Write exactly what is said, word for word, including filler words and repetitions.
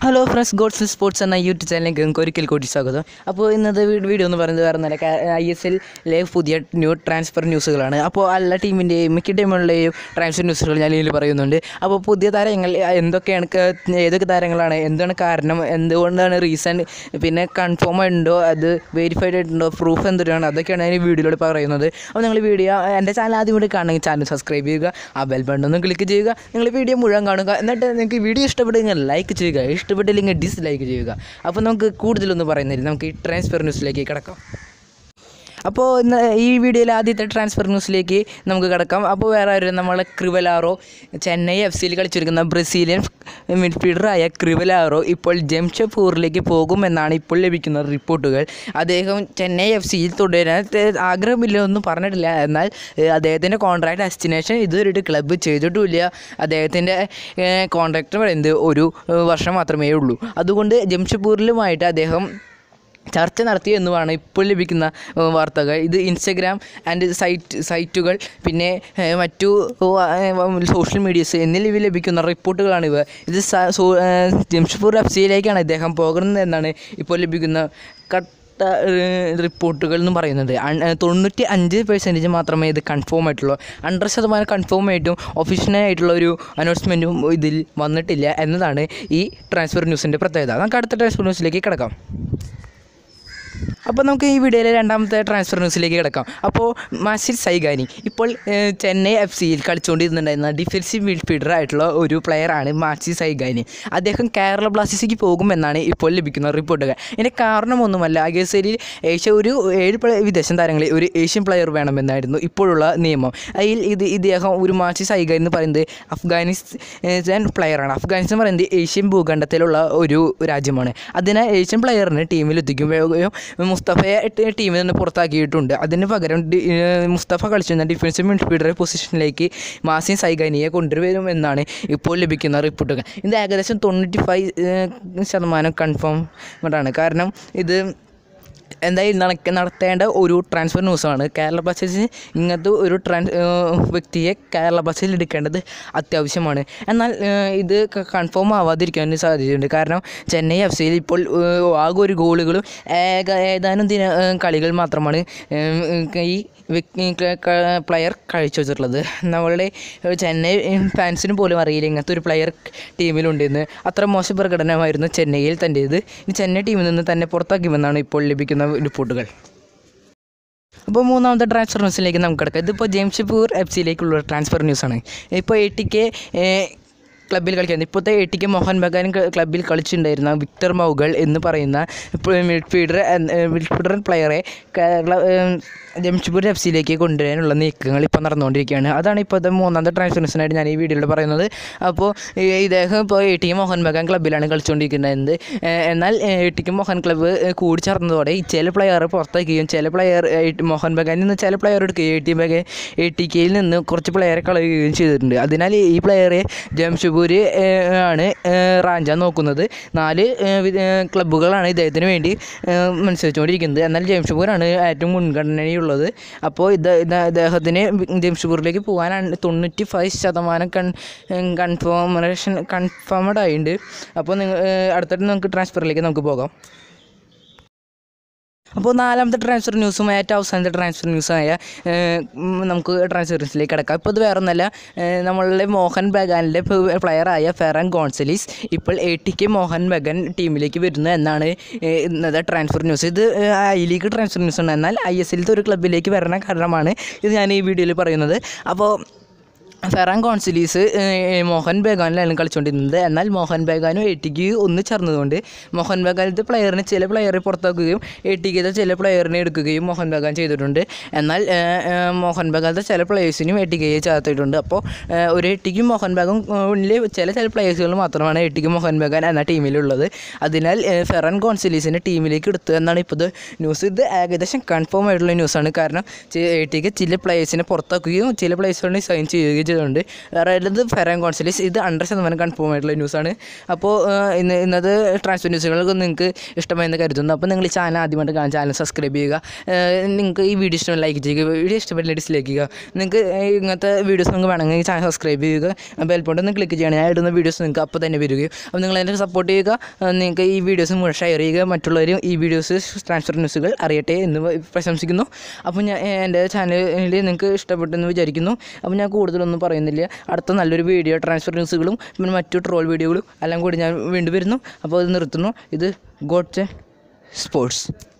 Hello friends gods sports എന്ന YouTube ചാനലിലേക്ക് നിങ്ങൾക്ക് ഒരിക്കൽ കൂടി സ്വാഗതം. അപ്പോൾ ഇന്നത്തെ വീഡിയോ എന്ന് പറയുന്നത് വേറെ നല്ല ഐ എസ് എല്ലിലെ പുതിയ ന്യൂ ട്രാൻസ്ഫർ ന്യൂസുകളാണ്. അപ്പോൾ എല്ലാ ടീമിൻ്റെയും മിക്ക ടീമുകളുടെയും ട്രാൻസ്ഫർ ന്യൂസുകൾ ഞാൻ ഇതിൽ പറയുന്നുണ്ട്. അപ്പോൾ പുതിയ താരങ്ങൾ എന്തൊക്കെയാണ്, ഏതൊക്കെ താരങ്ങളാണ്, എന്താണ് കാരണം, എന്തുകൊണ്ടാണ് റീസൺ, പിന്നെ കൺഫേം ആയിട്ടുണ്ടോ, അത് വെരിഫൈഡ് ആയിട്ടുണ്ടോ, പ്രൂഫ് എന്തൊക്കെയാണ്, അതൊക്കെയാണ് ഞാൻ ഈ വീഡിയോയിലൂടെ പറയുന്നത്. അപ്പോൾ നിങ്ങൾ വീഡിയോ എൻ്റെ ചാനൽ ആദ്യം കൂടി കാണണമെങ്കിൽ ചാനൽ സബ്സ്ക്രൈബ് ചെയ്യുക, ആ ബെൽ ബട്ടൺ ഒന്ന് ക്ലിക്ക് ചെയ്യുക. നിങ്ങൾ വീഡിയോ മുഴുവൻ കാണുക, എന്നിട്ട് നിങ്ങൾക്ക് വീഡിയോ ഇഷ്ടപ്പെടുമെങ്കിൽ ലൈക്ക് ചെയ്യുക, ഇഷ്ടപ്പെട്ടില്ലെങ്കിൽ ഡിസ്ലൈക്ക് ചെയ്യുക. അപ്പോൾ നമുക്ക് കൂടുതലൊന്നും പറയുന്നില്ല, നമുക്ക് ഈ ട്രാൻസ്ഫർ ന്യൂസിലേക്ക് കിടക്കാം. അപ്പോൾ ഇന്ന് ഈ വീഡിയോയിൽ ആദ്യത്തെ ട്രാൻസ്ഫർ ന്യൂസിലേക്ക് നമുക്ക് കിടക്കാം. അപ്പോൾ വേറെ ആരും നമ്മളെ ക്രിവലാറോ, ചെന്നൈ എഫ് സിയിൽ കളിച്ചിരിക്കുന്ന ബ്രസീലിയൻ മിഡ്ഫീൽഡറായ ക്രിവലാറോ ഇപ്പോൾ ജംഷഡ്പൂരിലേക്ക് പോകുമെന്നാണ് ഇപ്പോൾ ലഭിക്കുന്ന റിപ്പോർട്ടുകൾ. അദ്ദേഹം ചെന്നൈ എഫ് സിയിൽ തുടരാൻ ആഗ്രഹമില്ല ഒന്നും പറഞ്ഞിട്ടില്ല. എന്നാൽ അദ്ദേഹത്തിൻ്റെ കോൺട്രാക്ട് ഡെസ്റ്റിനേഷൻ ഇതുവരെയായിട്ട് ക്ലബ്ബ് ചെയ്തിട്ടുമില്ല. അദ്ദേഹത്തിൻ്റെ കോൺട്രാക്ട് പറയുന്നത് ഒരു വർഷം മാത്രമേ ഉള്ളൂ. അതുകൊണ്ട് ജംഷഡ്പൂരിലുമായിട്ട് അദ്ദേഹം ചർച്ച നടത്തി എന്നുമാണ് ഇപ്പോൾ ലഭിക്കുന്ന വാർത്തകൾ. ഇത് ഇൻസ്റ്റഗ്രാം ആൻഡ് സൈറ്റ് സൈറ്റുകൾ പിന്നെ മറ്റു സോഷ്യൽ മീഡിയസ് എന്നിവ ലഭിക്കുന്ന റിപ്പോർട്ടുകളാണിവ. ഇത് ജംഷഡ്പൂർ എഫ് സിയിലേക്കാണ് ഇദ്ദേഹം പോകുന്നത് എന്നാണ് ഇപ്പോൾ ലഭിക്കുന്ന കട്ട റിപ്പോർട്ടുകൾ എന്ന് പറയുന്നത്. തൊണ്ണൂറ്റി അഞ്ച് പെർസെൻറ്റേജ് മാത്രമേ ഇത് കൺഫേം ആയിട്ടുള്ളൂ. ഹൺഡ്രഡ് ശതമാനം കൺഫേം ആയിട്ടും ഒഫീഷ്യലായിട്ടുള്ള ഒരു അനൗൺസ്മെൻറ്റും ഇതിൽ വന്നിട്ടില്ല എന്നതാണ് ഈ ട്രാൻസ്ഫർ ന്യൂസിൻ്റെ പ്രത്യേകത. നമുക്ക് അടുത്ത ട്രാൻസ്ഫർ ന്യൂസിലേക്ക് കിടക്കാം. അപ്പോൾ നമുക്ക് ഈ വീഡിയോയിലെ രണ്ടാമത്തെ ട്രാൻസ്ഫർ ന്യൂസിലേക്ക് കിടക്കാം. അപ്പോൾ മാസിൽ സൈഗാനി ഇപ്പോൾ ചെന്നൈ എഫ് സിയിൽ കളിച്ചുകൊണ്ടിരുന്നുണ്ടായിരുന്ന ഡിഫൻസീവ് മിഡ്ഫീൽഡർ ആയിട്ടുള്ള ഒരു പ്ലെയറാണ് മാസിൽ സൈഗാനി. അദ്ദേഹം കേരള ബ്ലാസ്റ്റേഴ്സിലേക്ക് പോകുമെന്നാണ് ഇപ്പോൾ ലഭിക്കുന്ന റിപ്പോർട്ടുകൾ. ഇതിൻ്റെ കാരണമൊന്നുമല്ല, ഐ എസ് എല്ലിൽ ഏഷ്യ ഒരു ഏഴ് വിദേശ താരങ്ങളിൽ ഒരു ഏഷ്യൻ പ്ലെയർ വേണമെന്നായിരുന്നു ഇപ്പോഴുള്ള നിയമം. അതിൽ ഇത് ഇദ്ദേഹം ഒരു മാസിൽ സൈഗാനി എന്ന് പറയുന്നത് അഫ്ഗാനിസ്ഥാൻ പ്ലെയറാണ്. അഫ്ഗാനിസ്ഥാൻ പറയുന്നത് ഏഷ്യൻ ഭൂഖണ്ഡത്തിലുള്ള ഒരു രാജ്യമാണ്. അതിനാൽ ഏഷ്യൻ പ്ലെയറിനെ ടീമിലെത്തിക്കുകയും മുസ്തഫയെ ടീമിൽ നിന്ന് പുറത്താക്കിയിട്ടുണ്ട്. അതിന് പകരം മുസ്തഫ കളിച്ചിരുന്ന ഡിഫൻസീവ് മിഡ്ഫീൽഡർ പൊസിഷനിലേക്ക് മാസിൻ സൈഗാനിയെ കൊണ്ടുവരുമെന്നാണ് ഇപ്പോൾ ലഭിക്കുന്ന റിപ്പോർട്ടുകൾ. ഇത് ഏകദേശം തൊണ്ണൂറ്റി ഫൈവ് ശതമാനം കൺഫേം കൊണ്ടാണ്. കാരണം ഇത് എന്തായാലും നടക്ക നടത്തേണ്ട ഒരു ട്രാൻസ്ഫർ ന്യൂസാണ്. കേരള ബ്ലാസ്റ്റേഴ്സിന് ഇങ്ങനത്തെ ഒരു ട്രാൻസ് വ്യക്തിയെ കേരള ബ്ലാസ്റ്റേഴ്സിൽ എടുക്കേണ്ടത് അത്യാവശ്യമാണ്. എന്നാൽ ഇത് കൺഫേം ആവാതിരിക്കാൻ സാധ്യതയുണ്ട്. കാരണം ചെന്നൈ എഫ് സിയിൽ ഇപ്പോൾ ആകെ ഒരു ഗോളുകളും ഏക ഏതാനും ദിന കളികൾ മാത്രമാണ് ഈ പ്ലെയർ കഴിച്ചു വെച്ചിട്ടുള്ളത്. നമ്മളുടെ ചെന്നൈ ഫാൻസിന് പോലും അറിയില്ല ഇങ്ങനത്തെ ഒരു പ്ലെയർ ടീമിലുണ്ടെന്ന്. അത്ര മോശം പ്രകടനമായിരുന്നു ചെന്നൈയിൽ തൻ്റേത്. ഈ ചെന്നൈ ടീമിൽ നിന്ന് തന്നെ പുറത്താക്കുമെന്നാണ് ഇപ്പോൾ ലഭിക്കുന്ന റിപ്പോർട്ടുകൾ. അപ്പോൾ മൂന്നാമത്തെ ട്രാൻസ്ഫർ ന്യൂസിലേക്ക് നമുക്ക് കിടക്കാം. ഇതിപ്പോൾ ജംഷഡ്പൂർ എഫ് സിയിലേക്കുള്ള ട്രാൻസ്ഫർ ന്യൂസാണ്. ഇപ്പോൾ എ ടി കെ ക്ലബ്ബിൽ കളിക്കുന്നത് ഇപ്പോഴത്തെ A T K Mohun Bagan ക്ലബ്ബിൽ കളിച്ചിട്ടുണ്ടായിരുന്ന വിക്ടർ മൗഗൾ എന്ന് പറയുന്ന മിഡ്ഫീൽഡർ മിഡ്ഫീൽഡർ പ്ലെയറെ കേരള ജംഷഡ്പൂർ എഫ് സിയിലേക്ക് കൊണ്ടുവരാനുള്ള നീക്കങ്ങൾ ഇപ്പോൾ നടന്നുകൊണ്ടിരിക്കുകയാണ്. അതാണ് ഇപ്പോഴത്തെ മൂന്നാമത്തെ ട്രാൻസ്ഫർ ന്യൂസിനായിട്ട് ഞാൻ ഈ വീഡിയോയിൽ പറയുന്നത്. അപ്പോൾ ഇദ്ദേഹം ഇപ്പോൾ A T K Mohun Bagan ക്ലബ്ബിലാണ് കളിച്ചുകൊണ്ടിരിക്കുന്നത്. എന്നാൽ A T K Mohun club കൂടിച്ചേർന്നതോടെ ചില പ്ലെയർ പുറത്താക്കുകയും ചില പ്ലെയർ മോഹൻ ബഗാനിൽ നിന്ന് ചില പ്ലെയർ എടുക്കുകയും എ ടി ബഗ എ ടി കെയിൽ നിന്ന് കുറച്ച് പ്ലെയറെ കളയുകയും ചെയ്തിട്ടുണ്ട്. അതിനാൽ ഈ പ്ലെയറെ ജംഷഡ്പൂർ ആണ് റാഞ്ചാൻ നോക്കുന്നത്. നാല് ക്ലബ്ബുകളാണ് ഇദ്ദേഹത്തിന് വേണ്ടി മത്സരിച്ചുകൊണ്ടിരിക്കുന്നത്. എന്നാൽ ജംഷഡ്പൂരാണ് ഏറ്റവും മുൻഗണനയുള്ളത്. അപ്പോൾ ഇത് ഇദ്ദേഹത്തിന് ജംഷഡ്പൂരിലേക്ക് പോകാനാണ് തൊണ്ണൂറ്റി ഫൈവ് ശതമാനം കൺ കൺഫേമേഷൻ കൺഫേംഡ് ആയിട്ടുണ്ട്. അപ്പോൾ നിങ്ങൾ അടുത്തിട്ട് നമുക്ക് ട്രാൻസ്ഫറിലേക്ക് നമുക്ക് പോകാം. അപ്പോൾ നാലാമത്തെ ട്രാൻസ്ഫർ ന്യൂസും ഏറ്റവും അവസാനത്തെ ട്രാൻസ്ഫർ ന്യൂസായ നമുക്ക് ട്രാൻസ്ഫർ ന്യൂസിലേക്ക് കിടക്കാം. ഇപ്പോൾ ഇത് വേറെ ഒന്നല്ല, നമ്മളുടെ മോഹൻ ബഗാനിലെ പ്ലെയറായ ഫെറാൻ ഗോൺസലീസ് ഇപ്പോൾ A T K Mohun Bagan ടീമിലേക്ക് വരുന്നു എന്നാണ് ഇന്നത്തെ ട്രാൻസ്ഫർ ന്യൂസ്. ഇത് ഐ ലീഗ് ട്രാൻസ്ഫർ ന്യൂസാണ്. എന്നാൽ ഐ എസ് എല്ലിലത്തെ ഒരു ക്ലബ്ബിലേക്ക് വരണ കാരണമാണ് ഇത് ഞാൻ ഈ വീഡിയോയിൽ പറയുന്നത്. അപ്പോൾ ഫെറാൻ ഗോൺസലീസ് മോഹൻ ബഗാനിലാണ് കളിച്ചുകൊണ്ടിരുന്നത്. എന്നാൽ മോഹൻ ബഗാനും എ ടി കെ ഒന്ന് ചേർന്നതുകൊണ്ട് മോഹൻ ബഗാനിലത്തെ പ്ലെയറിനെ ചില പ്ലെയറെ പുറത്താക്കുകയും എ ടി കെത്തെ ചില പ്ലെയറിനെ എടുക്കുകയും മോഹൻ ബഗാൻ ചെയ്തിട്ടുണ്ട്. എന്നാൽ മോഹൻ ബഗാനിലത്തെ ചില പ്ലെയേഴ്സിനും എ ടി കെയെ ചേർത്തിട്ടുണ്ട്. അപ്പോൾ ഒരു എ ടി കെ മോഹൻ ബഗാനിലെ ചില ചില പ്ലെയേഴ്സുകൾ മാത്രമാണ് A T K Mohun Bagan എന്ന ടീമിലുള്ളത്. അതിനാൽ ഫെറാൻ ഗോൺസലീസിനെ ടീമിലേക്ക് എടുത്തു എന്നാണ് ഇപ്പോൾ ന്യൂസ്. ഇത് ഏകദേശം കൺഫേം ആയിട്ടുള്ള ന്യൂസാണ്. കാരണം എ ടി കെ ചില പ്ലെയേഴ്സിനെ പുറത്താക്കുകയും ചില പ്ലെയേഴ്സിനെ സൈൻ ചെയ്യുകയും ചെയ്തിട്ടുണ്ട്. റെഡ് ഫെറാൻ ഗോൺസലീസ് ഇത് ഹൺഡ്രഡ് ശതമാനം കൺഫേം ആയിട്ടുള്ള ന്യൂസാണ്. അപ്പോൾ ഇന്ന് ഇന്നത് ട്രാൻസ്ഫർ ന്യൂസുകളൊക്കെ നിങ്ങൾക്ക് ഇഷ്ടമായെന്ന് കരുതുന്നു. അപ്പോൾ നിങ്ങൾ ഈ ചാനൽ ആദ്യമായിട്ട് കാണാൻ ചാനൽ സബ്സ്ക്രൈബ് ചെയ്യുക. നിങ്ങൾക്ക് ഈ വീഡിയോ ഇഷ്ടം ലൈക്ക് ചെയ്യുക, വീഡിയോ ഇഷ്ടപ്പെട്ടില്ല ഡിസ്ലൈക്ക് ചെയ്യുക. നിങ്ങൾക്ക് ഇങ്ങനത്തെ വീഡിയോസ് നിങ്ങൾക്ക് വേണമെങ്കിൽ ഈ ചാനൽ സബ്സ്ക്രൈബ് ചെയ്യുക, ബെൽബട്ടൺ ഒന്ന് ക്ലിക്ക് ചെയ്യണം. ഞാൻ ഇടുന്ന വീഡിയോസ് നിങ്ങൾക്ക് അപ്പോൾ തന്നെ വരികയും അപ്പോൾ നിങ്ങൾ എന്നെ സപ്പോർട്ട് ചെയ്യുക. നിങ്ങൾക്ക് ഈ വീഡിയോസ് മുഴുവൻ ഷെയർ ചെയ്യുക, മറ്റുള്ളവരും ഈ വീഡിയോസ് ട്രാൻസ്ഫർ ന്യൂസുകൾ അറിയട്ടെ എന്ന് പ്രശംസിക്കുന്നു. അപ്പോൾ ഞാൻ എൻ്റെ ചാനലിൽ നിങ്ങൾക്ക് ഇഷ്ടപ്പെട്ടെന്ന് വിചാരിക്കുന്നു. അപ്പോൾ ഞാൻ കൂടുതലൊന്നും പറയുന്നില്ല. അടുത്ത നല്ലൊരു വീഡിയോ ട്രാൻസ്ഫർ ന്യൂസുകളും പിന്നെ മറ്റു ട്രോൾ വീഡിയോകളും എല്ലാം കൂടി ഞാൻ വീണ്ടും വരുന്നു. അപ്പോൾ അത് നിർത്തുന്നു. ഇത് ഗോഡ്സ് സ്പോർട്സ്.